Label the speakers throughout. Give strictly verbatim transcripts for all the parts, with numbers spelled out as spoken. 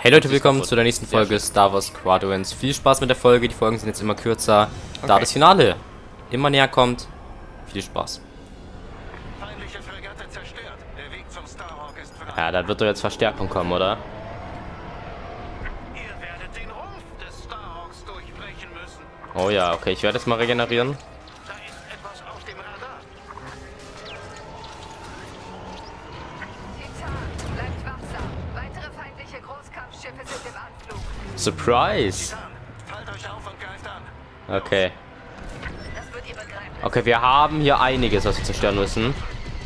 Speaker 1: Hey Leute, willkommen zu der nächsten Folge Star Wars Squadrons. Viel Spaß mit der Folge, die Folgen sind jetzt immer kürzer, okay, da das Finale immer näher kommt. Viel Spaß.
Speaker 2: Feindliche Fregatte zerstört. Der Weg zum Starhawk ist frei.
Speaker 1: Ja, da wird doch jetzt Verstärkung kommen, oder?
Speaker 2: Ihr werdet den Rumpf des Starhawks durchbrechen müssen.
Speaker 1: Oh ja, okay, ich werde es mal regenerieren.
Speaker 2: Da ist etwas auf dem Radar.
Speaker 3: Titan, bleibt wachsam. Weitere feindliche Großkampfschiffe sind im Anflug.
Speaker 1: Surprise!
Speaker 2: Titan, fallt euch auf und greift an.
Speaker 1: Okay.
Speaker 3: Das wird ihr begreifen.
Speaker 1: Okay, wir haben hier einiges, was wir zerstören müssen.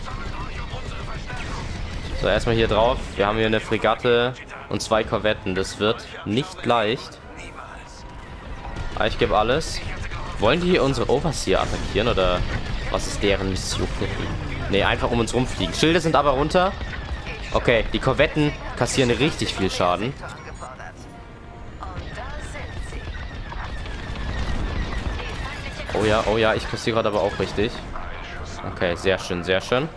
Speaker 1: So, erstmal hier drauf. Wir haben hier eine Fregatte und zwei Korvetten. Das wird nicht leicht. Aber ich gebe alles. Wollen die unsere Overseer attackieren oder was ist deren Mission? Ne, einfach um uns rumfliegen. Schilde sind aber runter. Okay, die Korvetten kassieren richtig viel Schaden.
Speaker 3: Angefordert. Und da sind sie. Die feindliche
Speaker 1: Oh ja, oh ja, ich kassiere gerade aber auch richtig. Okay, sehr schön, sehr schön.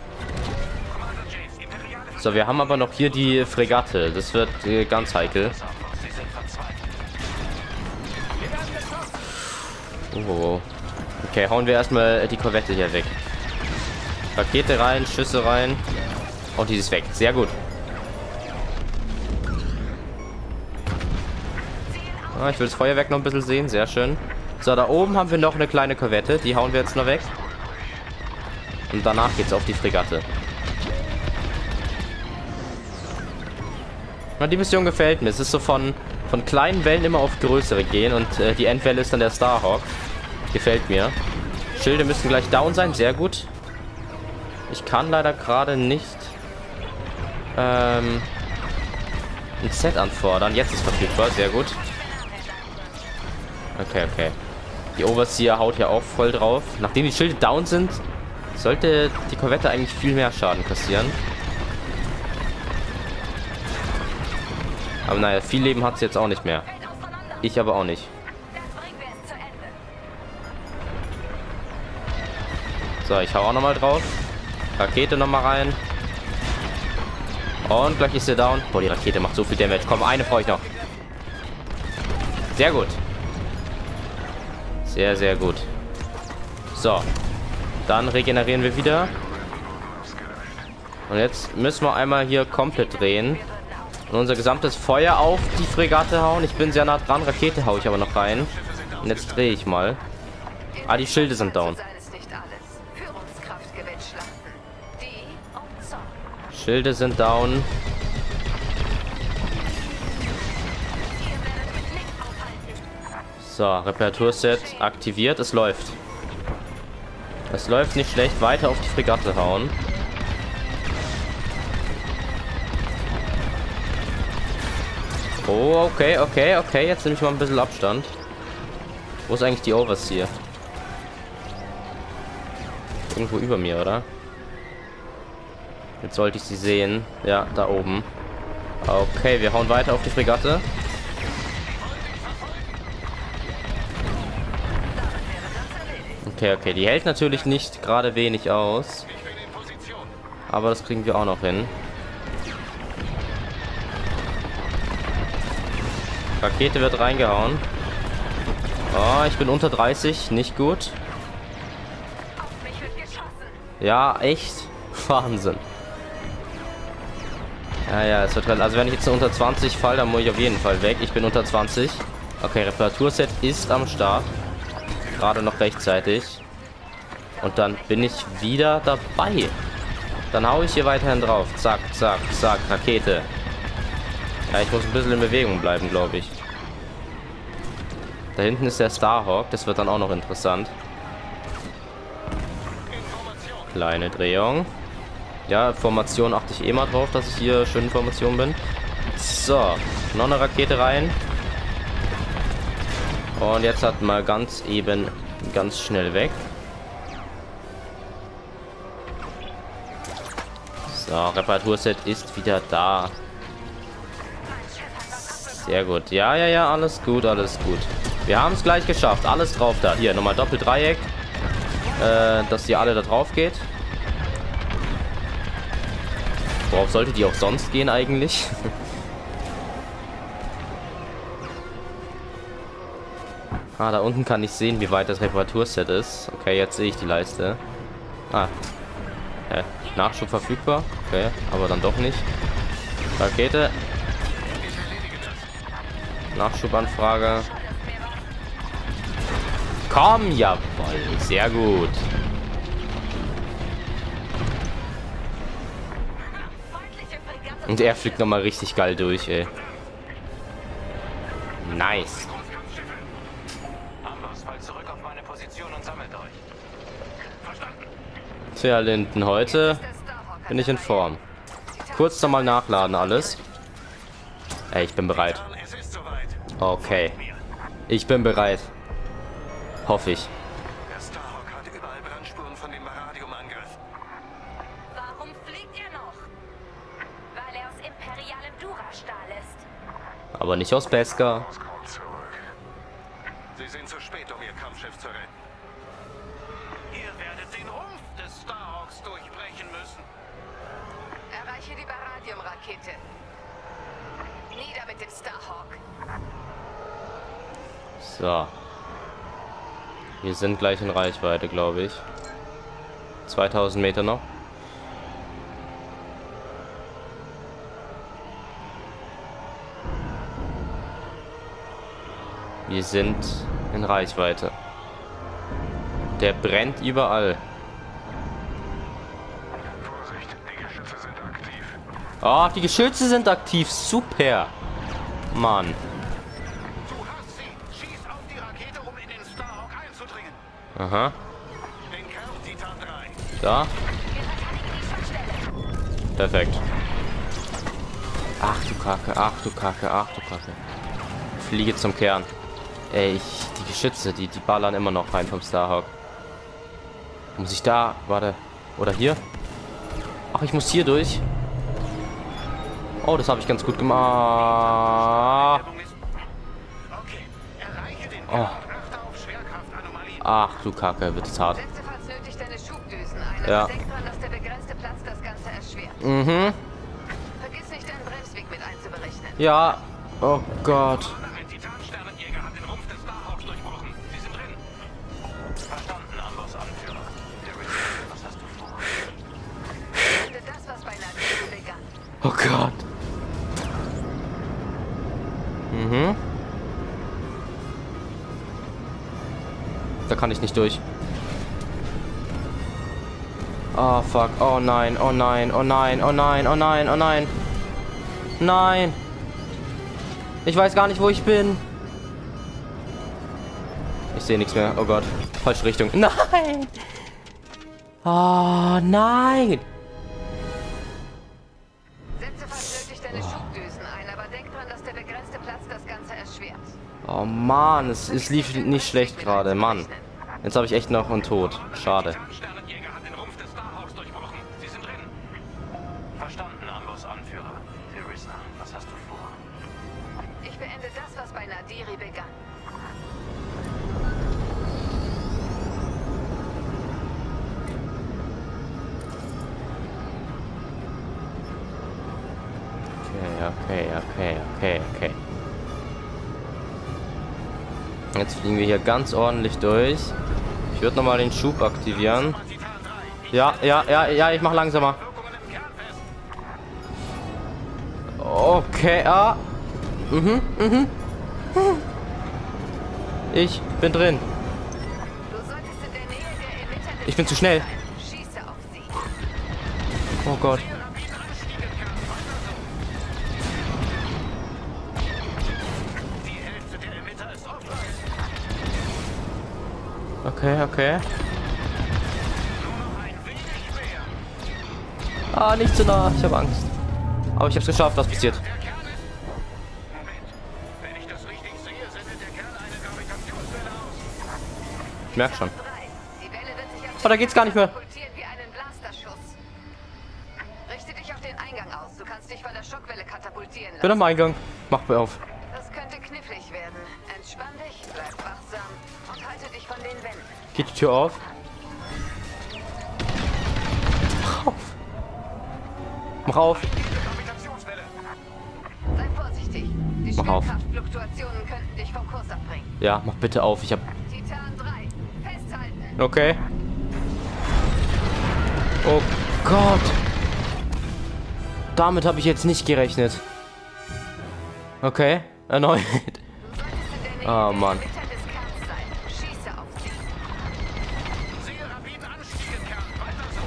Speaker 1: So, wir haben aber noch hier die Fregatte. Das wird äh, ganz heikel. Oh. Okay, hauen wir erstmal die Korvette hier weg. Rakete rein, Schüsse rein. Und die ist weg. Sehr gut. Ah, ich will das Feuerwerk noch ein bisschen sehen. Sehr schön. So, da oben haben wir noch eine kleine Korvette. Die hauen wir jetzt noch weg. Und danach geht's auf die Fregatte. Na, die Mission gefällt mir. Es ist so von, von kleinen Wellen immer auf größere gehen. Und äh, die Endwelle ist dann der Starhawk. Gefällt mir. Schilde müssten gleich down sein. Sehr gut. Ich kann leider gerade nicht ähm, ein Set anfordern. Jetzt ist verfügbar. Sehr gut. Okay, okay. Die Overseer haut ja auch voll drauf. Nachdem die Schilde down sind, sollte die Korvette eigentlich viel mehr Schaden kassieren. Aber naja, viel Leben hat sie jetzt auch nicht mehr. Ich aber auch nicht.
Speaker 3: Das bringen wir es zu Ende.
Speaker 1: So, ich hau auch nochmal drauf. Rakete nochmal rein. Und gleich ist sie down. Boah, die Rakete macht so viel Damage. Komm, eine brauche ich noch. Sehr gut. Sehr, sehr gut. So. Dann regenerieren wir wieder. Und jetzt müssen wir einmal hier komplett drehen. Und unser gesamtes Feuer auf die Fregatte hauen. Ich bin sehr nah dran. Rakete haue ich aber noch rein. Und jetzt drehe ich mal. Ah, die Schilde sind down.
Speaker 3: Sein ist nicht alles. Führungskraft gewinnt Schlachten. Die und Zorn.
Speaker 1: Schilde sind down.
Speaker 3: Ihr werdet mit Nick aufhalten.
Speaker 1: So, Reparaturset aktiviert. Es läuft. Es läuft nicht schlecht. Weiter auf die Fregatte hauen. Oh, okay, okay, okay. Jetzt nehme ich mal ein bisschen Abstand. Wo ist eigentlich die Overseer? Irgendwo über mir, oder? Jetzt sollte ich sie sehen. Ja, da oben. Okay, wir hauen weiter auf die Fregatte. Okay, okay. Die hält natürlich nicht gerade wenig aus.
Speaker 2: Ich bin in Position.
Speaker 1: Aber das kriegen wir auch noch hin. Rakete wird reingehauen. Oh, ich bin unter dreißig. Nicht gut.
Speaker 3: Auf mich wird geschossen.
Speaker 1: Ja, echt. Wahnsinn. Ja, ja, es wird halt. Also wenn ich jetzt unter zwanzig fall, dann muss ich auf jeden Fall weg. Ich bin unter zwanzig. Okay, Reparaturset ist am Start. Gerade noch rechtzeitig. Und dann bin ich wieder dabei. Dann hau ich hier weiterhin drauf. Zack, zack, zack. Rakete. Ja, ich muss ein bisschen in Bewegung bleiben, glaube ich. Da hinten ist der Starhawk. Das wird dann auch noch interessant. Kleine Drehung. Ja, Formation achte ich eh mal drauf, dass ich hier schön in Formation bin. So, noch eine Rakete rein. Und jetzt hat mal ganz eben, ganz schnell weg. So, Reparaturset ist wieder da. Sehr gut. Ja, ja, ja, alles gut, alles gut. Wir haben es gleich geschafft. Alles drauf da. Hier, nochmal Doppeldreieck. Äh, dass die alle da drauf geht. Worauf sollte die auch sonst gehen eigentlich? Ah, da unten kann ich sehen, wie weit das Reparaturset ist. Okay, jetzt sehe ich die Leiste. Ah. Hä? Nachschub verfügbar? Okay, aber dann doch nicht. Rakete. Nachschubanfrage. Komm, jawohl. Sehr gut. Und er fliegt noch mal richtig geil durch, ey. Nice.
Speaker 2: Amboss, fallt zurück auf meine Position und sammelt euch. Verstanden.
Speaker 1: Tja, Linden, heute bin ich in Form. Kurz nochmal nachladen alles. Ey, ich bin bereit.
Speaker 2: Es ist soweit.
Speaker 1: Okay. Ich bin bereit. Hoffe ich.
Speaker 2: Der Starhawk hat überall Brandspuren von dem Baradium-Angriff.
Speaker 3: Warum fliegt er noch? Weil er aus imperialem Dura-Stahl ist.
Speaker 1: Aber nicht aus Beskar.
Speaker 2: Kommt zurück. Sie sind zu spät, um ihr Kampfschiff zu retten. Ihr werdet den Rumpf des Starhawks durchbrechen müssen.
Speaker 3: Erreiche die Baradium-Rakete. Nieder mit dem Starhawk.
Speaker 1: So. Wir sind gleich in Reichweite, glaube ich. zweitausend Meter noch. Wir sind in Reichweite. Der brennt überall.
Speaker 2: Vorsicht, die Geschütze sind aktiv.
Speaker 1: Oh, die Geschütze sind aktiv. Super. Mann.
Speaker 2: Du hast sie. Schieß auf die Rakete, um in den Starhawk einzudringen.
Speaker 1: Aha.
Speaker 2: Den Kern-Titan drei.
Speaker 1: Da.
Speaker 3: Wir verteidigen die Schwachstelle.
Speaker 1: Perfekt. Ach du Kacke, ach du Kacke, ach du Kacke. Fliege zum Kern. Ey, ich, die Geschütze, die, die ballern immer noch rein vom Starhawk. Muss ich da, warte, oder hier? Ach, ich muss hier durch. Oh, das habe ich ganz gut gemacht.
Speaker 2: Okay, erreiche den
Speaker 1: Oh.
Speaker 2: Kern und achte auf Schwerkraftanomalien.
Speaker 1: Ach du Kacke, wird es hart.
Speaker 3: Setze falls nötig deine Schubdüsen ein.
Speaker 1: Ja.
Speaker 3: Aber denk dran, dass der begrenzte Platz das Ganze erschwert.
Speaker 1: Mhm.
Speaker 3: Vergiss nicht, deinen Bremsweg mit einzuberechnen.
Speaker 1: Ja. Oh Gott.
Speaker 2: Ein Titan-Sternenjäger hat den Rumpf des Starhawks durchbrochen. Sie sind drin. Verstanden, Amboss Anführer. Was hast du vor?
Speaker 3: Finde das, was bei Nadir begann.
Speaker 1: Oh Gott. Mhm. Da kann ich nicht durch. Oh fuck. Oh nein. Oh nein. Oh nein. Oh nein. Oh nein. Oh nein. Nein. Ich weiß gar nicht, wo ich bin. Ich sehe nichts mehr. Oh Gott. Falsche Richtung. Nein. Oh nein.
Speaker 3: Setze falls nötig deine Schubdüsen ein, aber denk dran, dass der begrenzte Platz das Ganze erschwert.
Speaker 1: Oh Mann, es, es lief nicht schlecht gerade, Mann. Jetzt habe ich echt noch einen Tod. Schade.
Speaker 2: Titan-Sternenjäger hat den Rumpf des Starhawks durchbrochen. Sie sind drin. Verstanden, Amboss Anführer. Teresa, was hast du vor?
Speaker 3: Ich beende das, was bei Nadiri begann.
Speaker 1: Okay, okay, okay, okay, okay. Jetzt fliegen wir hier ganz ordentlich durch. Ich würde noch mal den Schub aktivieren.
Speaker 2: Titan drei.
Speaker 1: Ja, ja, ja, ja, ich mache langsamer.
Speaker 2: Wirkungen im Kern fest.
Speaker 1: Okay, ah. Mhm, mhm. Ich bin drin.
Speaker 3: Du solltest in der Nähe der Emitter des
Speaker 1: Ich bin zu schnell.
Speaker 3: sein. Schieße auf sie.
Speaker 1: Oh Gott.
Speaker 2: Rapiden Anstieg im Kern. Weiter so. Die Hälfte der Emitter ist offline.
Speaker 1: Okay, okay.
Speaker 2: Nur noch ein wenig mehr.
Speaker 1: Ah, nicht zu nah. Ich habe Angst. Aber ich habe es geschafft. Was passiert?
Speaker 2: Der Kern ist... Moment. Wenn ich das richtig sehe, sendet der Kern eine Gravitationswelle aus.
Speaker 1: Ich merke schon.
Speaker 3: Drei. Die Welle wird sich auf
Speaker 1: Oh, da geht's gar nicht mehr.
Speaker 3: katapultieren wie einen Blasterschuss. Richte dich auf den Eingang aus. Du kannst dich von der Schockwelle katapultieren
Speaker 1: Bin
Speaker 3: lassen.
Speaker 1: am Eingang. Mach mir auf.
Speaker 3: Das könnte knifflig werden. Entspann dich, bleib wachsam und halte dich von den Wänden.
Speaker 1: Geht die Tür auf? Mach auf. Mach auf.
Speaker 2: Gravitationswelle.
Speaker 3: Sei vorsichtig. Die Die
Speaker 1: Mach auf.
Speaker 3: Schwerkraftfluktuationen könnten dich vom Kurs abbringen.
Speaker 1: Ja, mach bitte auf. Ich hab...
Speaker 3: Titan drei. Festhalten.
Speaker 1: Okay. Oh Gott. Damit habe ich jetzt nicht gerechnet. Okay, erneut.
Speaker 3: Du solltest in der Nähe
Speaker 1: Oh
Speaker 3: der
Speaker 1: Mann.
Speaker 3: Emitter des Kerns sein. Schieße auf sie.
Speaker 2: Sehe rapiden Anstieg im Kern. Weiter so.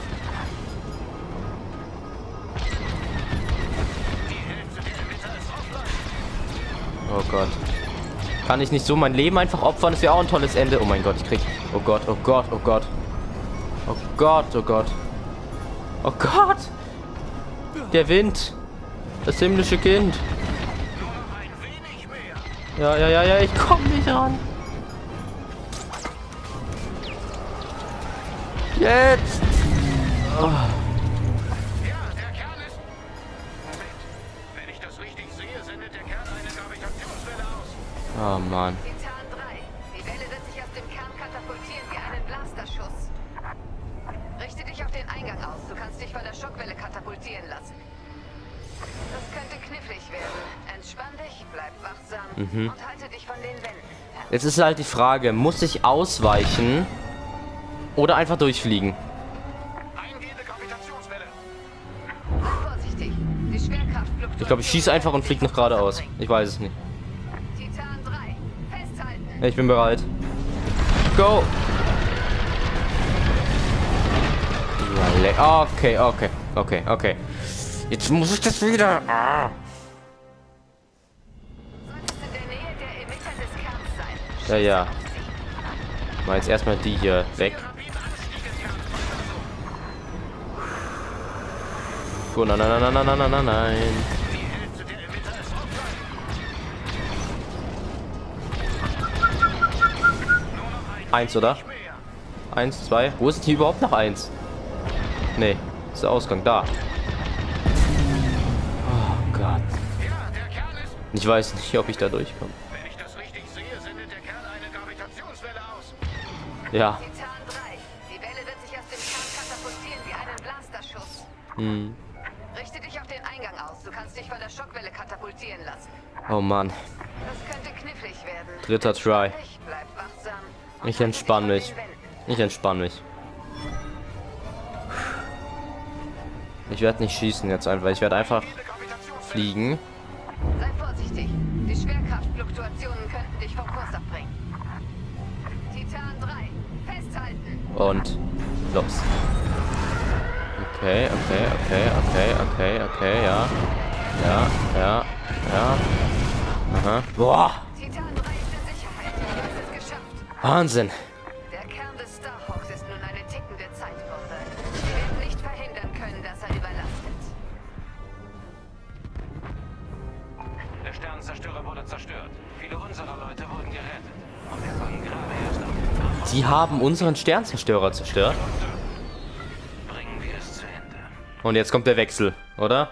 Speaker 2: Die Hälfte der Emitter ist offline.
Speaker 1: Oh Gott. Kann ich nicht so mein Leben einfach opfern? Das wäre auch ein tolles Ende. Oh mein Gott, ich krieg... Oh Gott, oh Gott, oh Gott. Oh Gott, oh Gott. Oh Gott. Der Wind. Das himmlische Kind.
Speaker 2: Nur noch ein wenig mehr.
Speaker 1: Ja, ja, ja, ja, ich komm nicht ran. Jetzt. Oh.
Speaker 2: Ja, der Kern ist... Moment. Wenn ich das richtig sehe, sendet der Kern eine Gravitationswelle aus.
Speaker 1: Oh Mann.
Speaker 3: Titan drei. Die Welle wird sich aus dem Kern katapultieren wie einen Blasterschuss. Richte dich auf den Eingang aus. Du kannst dich von der Schockwelle katapultieren lassen. Das könnte knifflig werden. Entspann dich, bleib wachsam
Speaker 1: Mhm.
Speaker 3: und halte dich von den Wänden fern.
Speaker 1: Jetzt ist halt die Frage, muss ich ausweichen oder einfach durchfliegen?
Speaker 2: Eingehende Gravitationswelle.
Speaker 3: Vorsichtig. Die Schwerkraftfluktuation.
Speaker 1: Ich glaube, ich schieße einfach und fliege noch geradeaus. Ich weiß es nicht.
Speaker 3: Titan drei. Festhalten.
Speaker 1: Ja, ich bin bereit. Go! Ja, le- okay, okay, okay, okay. Jetzt muss ich das wieder. Ah.
Speaker 3: Solltest in der Nähe der Emitter des Kerns sein.
Speaker 1: Ja, ja.
Speaker 3: Schieße auf sie.
Speaker 1: Mal jetzt erstmal die hier weg.
Speaker 2: Rapiden Anstieg im Kern. Weiter so.
Speaker 1: Gut, nein, nein, nein, nein, nein, nein, nein, nein.
Speaker 2: Die Hälfte der Emitter ist offline. Nur noch ein
Speaker 1: Eins, oder?
Speaker 2: wenig mehr.
Speaker 1: Eins, zwei. Wo ist denn hier überhaupt noch eins? Nee, ist der Ausgang da. Oh Gott.
Speaker 2: Ja, der Kern ist...
Speaker 1: Ich weiß nicht, ob ich da durchkomme.
Speaker 2: Wenn ich das richtig sehe, sendet der Kern eine Gravitationswelle aus.
Speaker 1: Ja.
Speaker 3: Titan drei. Die Welle wird sich aus dem Kern katapultieren wie einen Blasterschuss.
Speaker 1: Hm.
Speaker 3: Richte dich auf den Eingang aus. Du kannst dich von der Schockwelle katapultieren lassen.
Speaker 1: Oh Mann.
Speaker 3: Das könnte knifflig werden.
Speaker 1: Dritter Try.
Speaker 3: Ich bleib wachsam. und
Speaker 1: Ich
Speaker 3: halte
Speaker 1: entspanne
Speaker 3: dich
Speaker 1: mich.
Speaker 3: von den Wänden.
Speaker 1: Ich entspanne mich. Ich werde nicht schießen jetzt einfach. Ich werde einfach
Speaker 2: Eingehende Gravitationswelle.
Speaker 1: fliegen.
Speaker 3: Sei vorsichtig. Die Schwerkraftfluktuationen könnten dich vom Kurs abbringen. Titan drei. Festhalten.
Speaker 1: Und los. Okay, okay, okay, okay, okay, okay, ja. Ja, ja, ja. Aha. Boah.
Speaker 3: Titan drei ist in Sicherheit. Du hast es geschafft.
Speaker 1: Wahnsinn.
Speaker 3: Der Kern des Starhawks ist nun eine tickende Zeitbombe. Sie werden nicht verhindern können, dass er überlastet.
Speaker 2: Der Sternenzerstörer wurde zerstört. Viele unserer Leute wurden gerettet. Und wir kommen gerade erst auf.
Speaker 1: Sie haben unseren Sternzerstörer zerstört.
Speaker 2: Bringen wir es zu Ende.
Speaker 1: Und jetzt kommt der Wechsel, oder?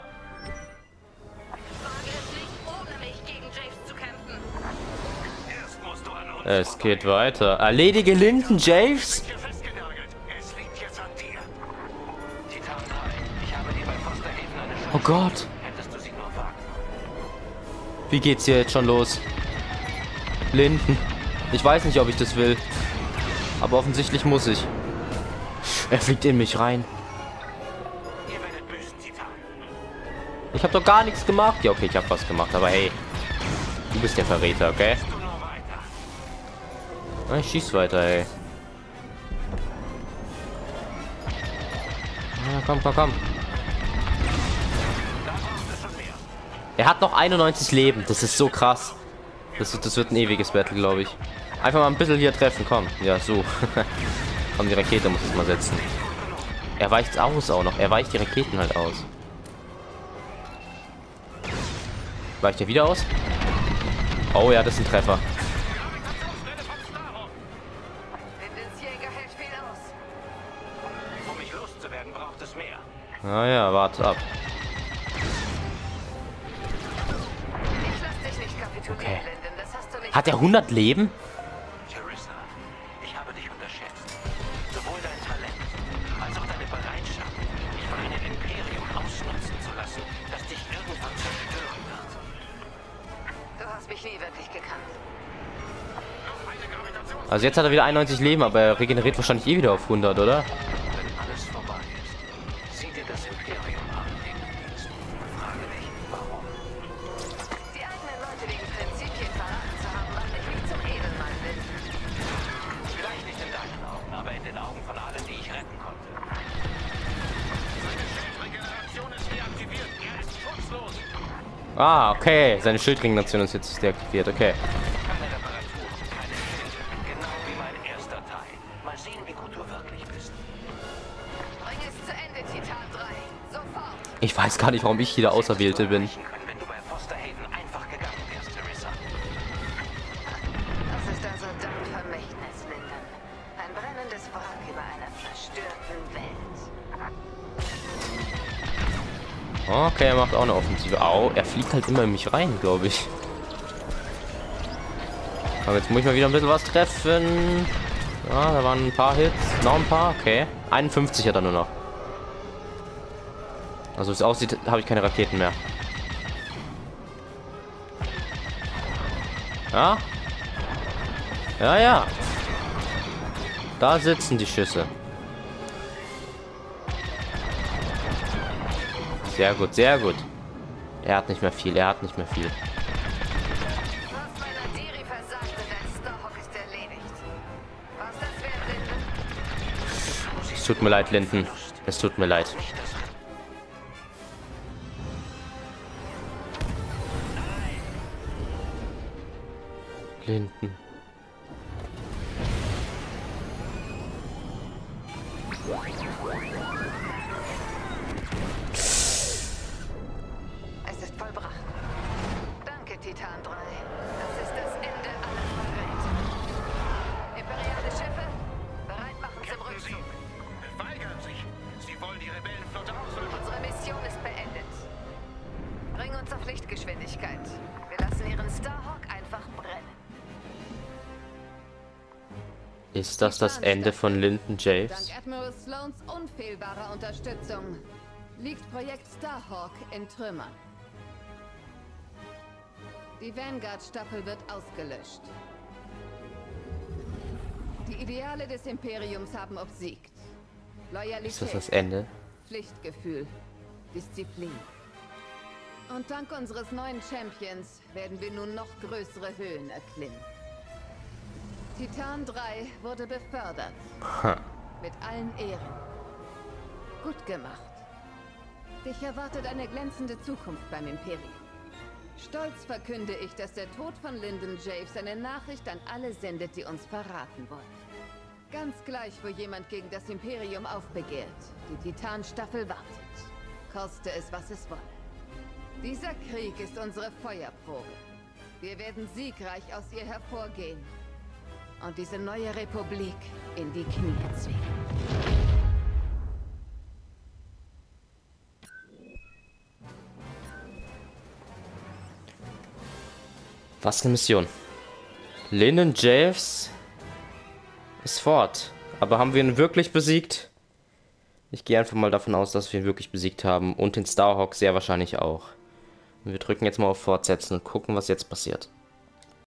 Speaker 3: Wage es nicht, ohne mich gegen Javes zu kämpfen.
Speaker 2: Erst musst du an uns
Speaker 1: Es
Speaker 2: vorbei.
Speaker 1: geht weiter. Erledige Linden, Javes.
Speaker 2: Hier festgenagelt. Es liegt jetzt an dir. Titan drei. Ich habe dir bei Fosterhaven eine Chance.
Speaker 1: Oh Gott.
Speaker 2: Hättest du sie nur wagen.
Speaker 1: Wie geht's hier jetzt schon los? Linden. Ich weiß nicht, ob ich das will. Aber offensichtlich muss ich. Er fliegt in mich rein.
Speaker 2: Ihr werdet büßen, Titan.
Speaker 1: Ich habe doch gar nichts gemacht. Ja, okay, ich habe was gemacht. Aber hey, du bist der Verräter, okay?
Speaker 2: Du nur weiter.
Speaker 1: Na, ich schieß weiter, ey. Ja, komm, komm, komm.
Speaker 2: Da brauchst du schon mehr.
Speaker 1: Er hat noch einundneunzig Leben. Das ist so krass. Das, das wird ein ewiges Battle, glaube ich. Einfach mal ein bisschen hier treffen, komm. Ja, so. Komm, die Rakete muss ich mal setzen. Er weicht aus auch noch. Er weicht die Raketen halt aus. Weicht er wieder aus? Oh ja, das ist ein Treffer.
Speaker 2: Gravitationswelle vom Starhawk.
Speaker 3: Lindens Jäger hält viel aus.
Speaker 2: Um mich loszuwerden, braucht es mehr.
Speaker 1: Naja, warte ab.
Speaker 3: Ich lass dich nicht kapitulieren,
Speaker 1: Okay.
Speaker 3: Linden. Das hast du nicht.
Speaker 1: Hat er hundert Leben?
Speaker 2: Teresa, ich habe dich unterschätzt. Sowohl dein Talent als auch deine Bereitschaft, dich von einem Imperium ausnutzen zu lassen, das dich irgendwann zerstören wird.
Speaker 3: Du mich nie wirklich gekannt.
Speaker 1: Also jetzt hat er wieder einundneunzig Leben, aber er regeneriert wahrscheinlich eh wieder auf hundert, oder?
Speaker 2: Wenn alles vorbei ist, sieh dir das Imperium an, den du dienst. Frage dich, warum.
Speaker 3: Die eigenen Leute wegen Prinzipien verraten zu haben, macht mich nicht zum Edelmann bin.
Speaker 2: Vielleicht nicht in deinen Augen, aber in den Augen von allen, die ich retten konnte. Seine Schildregeneration ist deaktiviert. Er ist schutzlos.
Speaker 1: Ah, okay. Seine Schildregeneration ist jetzt deaktiviert, okay.
Speaker 2: Keine Reparatur, keine Schilde. Genau wie mein erster Teil. Mal sehen, wie gut du wirklich bist.
Speaker 3: Bring es zu Ende, Titan drei. Sofort.
Speaker 1: Ich weiß gar nicht, warum ich hier der Auserwählte bin.
Speaker 2: Können, wenn du bei Foster Hayden einfach gegangen wärst, Teresa.
Speaker 3: Das ist also dein Vermächtnis, Linden. Ein brennendes Wrack über einer zerstörten Welt.
Speaker 1: Okay, er macht auch eine Offensive. Au, er fliegt halt immer in mich rein, glaube ich. Aber jetzt muss ich mal wieder ein bisschen was treffen. Ja, da waren ein paar Hits. Noch ein paar, okay. einundfünfzig hat er nur noch. Also wie es aussieht, habe ich keine Raketen mehr. Ja? Ja, ja. Da sitzen die Schüsse. Sehr gut, sehr gut. Er hat nicht mehr viel, er hat nicht mehr viel.
Speaker 3: Du hast bei Nadiri versagt und dein Starhawk ist erledigt. Was das wert, Linden?
Speaker 1: Es tut mir leid, Linden. Es tut mir leid. Linden.
Speaker 3: Es ist vollbracht. Danke, Titan drei. Das ist das Ende aller Verräter. Imperiale Schiffe, bereit machen zum Rückzug.
Speaker 2: Weigern sich. Sie wollen die Rebellenflotte auslöschen.
Speaker 3: Unsere Mission ist beendet. Bring uns auf Lichtgeschwindigkeit. Wir lassen ihren Starhawk einfach brennen.
Speaker 1: Ist das das Ende von Linden Javes?
Speaker 4: Dank Admiral Sloans unfehlbarer Unterstützung liegt Projekt Starhawk in Trümmern. Die Vanguard-Staffel wird ausgelöscht. Die Ideale des Imperiums haben obsiegt. Loyalität,
Speaker 1: Ist das das Ende?
Speaker 4: Pflichtgefühl, Disziplin. Und dank unseres neuen Champions werden wir nun noch größere Höhen erklimmen. Titan drei wurde befördert.
Speaker 1: Ha.
Speaker 4: Mit allen Ehren. Gut gemacht. Dich erwartet eine glänzende Zukunft beim Imperium. Stolz verkünde ich, dass der Tod von Linden Javes eine Nachricht an alle sendet, die uns verraten wollen. Ganz gleich, wo jemand gegen das Imperium aufbegehrt. Die Titan-Staffel wartet. Koste es, was es wolle. Dieser Krieg ist unsere Feuerprobe. Wir werden siegreich aus ihr hervorgehen. Und diese neue Republik in die Knie zwingen.
Speaker 1: Was eine Mission. Linden Javes ist fort. Aber haben wir ihn wirklich besiegt? Ich gehe einfach mal davon aus, dass wir ihn wirklich besiegt haben. Und den Starhawk sehr wahrscheinlich auch. Und wir drücken jetzt mal auf Fortsetzen und gucken, was jetzt passiert.